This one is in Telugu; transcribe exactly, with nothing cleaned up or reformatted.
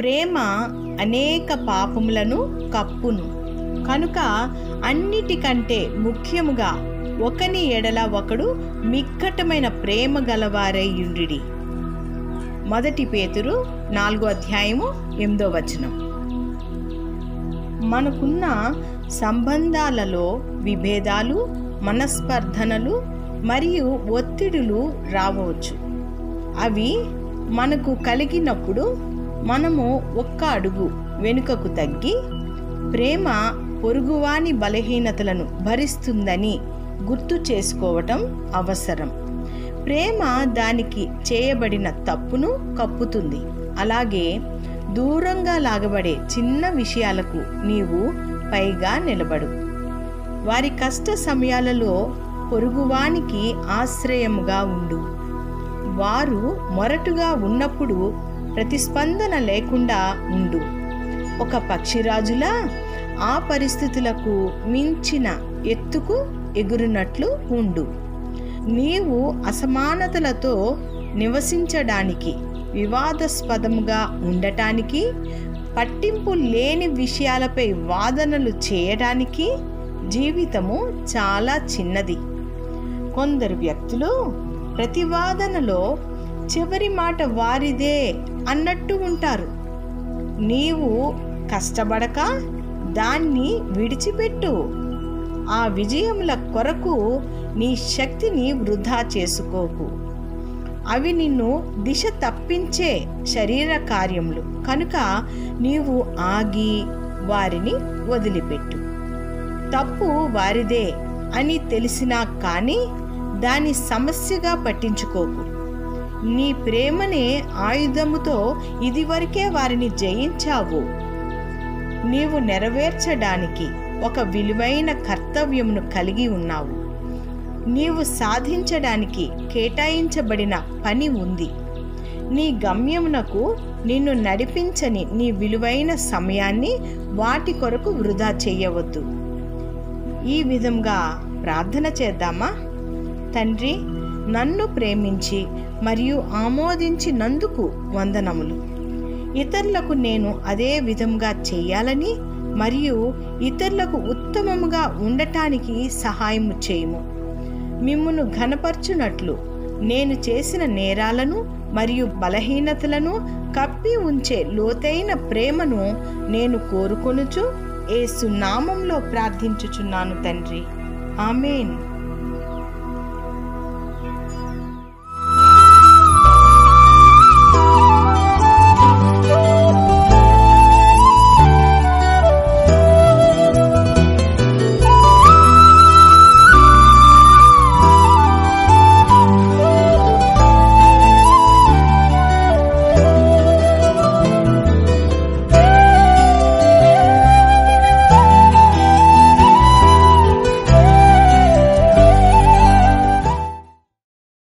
ప్రేమ అనేక పాపములను కప్పును. కనుక అన్నిటికంటే ముఖ్యముగా ఒకని ఎడల ఒకడు మిక్కటమైన ప్రేమ గలవారై యుండిడి. మొదటి పేతురు నాలుగో అధ్యాయము ఎనిమిదో వచనం. మనకున్న సంబంధాలలో విభేదాలు, మనస్పర్ధనలు మరియు ఒత్తిడులు రావచ్చు. అవి మనకు కలిగినప్పుడు మనము ఒక్క అడుగు వెనుకకు తగ్గి ప్రేమ పొరుగువాని బలహీనతలను భరిస్తుందని గుర్తు చేసుకోవటం అవసరం. ప్రేమ దానికి చేయబడిన తప్పును కప్పుతుంది. అలాగే దూరంగా లాగబడే చిన్న విషయాలకు నీవు పైగా నిలబడు. వారి కష్ట సమయాలలో పొరుగువానికి ఆశ్రయముగా ఉండు. వారు మొరటుగా ఉన్నప్పుడు ప్రతిస్పందన లేకుండా ఉండు. ఒక పక్షిరాజులా ఆ పరిస్థితులకు మించిన ఎత్తుకు ఎగురునట్లు ఉండు. నీవు అసమానతలతో నివసించడానికి, వివాదాస్పదముగా ఉండటానికి, పట్టింపు లేని విషయాలపై వాదనలు చేయడానికి జీవితము చాలా చిన్నది. కొందరు వ్యక్తులు ప్రతివాదనలో చివరి మాట వారిదే అన్నట్టు ఉంటారు. నీవు కష్టపడక దాన్ని విడిచిపెట్టు. ఆ విజయముల కొరకు నీ శక్తిని వృధా చేసుకోకు. అవి నిన్ను దిశ తప్పించే శరీర కార్యములు కనుక నీవు ఆగి వారిని వదిలిపెట్టు. తప్పు వారిదే అని తెలిసినా కానీ దాని సమస్యగా పట్టించుకోకు. నీ ప్రేమనే ఆయుధముతో ఇదివరకే వారిని జయించావు. నీవు నెరవేర్చడానికి ఒక విలువైన కర్తవ్యమును కలిగి ఉన్నావు. నీవు సాధించడానికి కేటాయించబడిన పని ఉంది. నీ గమ్యమునకు నిన్ను నడిపించని నీ విలువైన సమయాన్ని వాటి కొరకు వృధా చేయవద్దు. ఈ విధంగా ప్రార్థన చేద్దామా? తండ్రి, నన్ను ప్రేమించి మరియు ఆమోదించినందుకు వందనములు. ఇతరులకు నేను అదే విధంగా చేయాలని మరియు ఇతరులకు ఉత్తమముగా ఉండటానికి సహాయము చేయుము. మిమ్మును ఘనపరచునట్లు నేను చేసిన నేరాలను మరియు బలహీనతలను కప్పి ఉంచే లోతైన ప్రేమను నేను కోరుకొనుచు యేసు నామములో ప్రార్థించుచున్నాను తండ్రి. ఆమేన్.